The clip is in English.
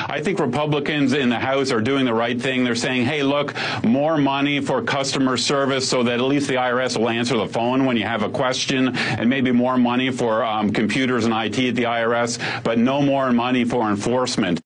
I think Republicans in the House are doing the right thing. They're saying, hey, look, more money for customer service so that at least the IRS will answer the phone when you have a question, and maybe more money for computers and IT at the IRS, but no more money for enforcement.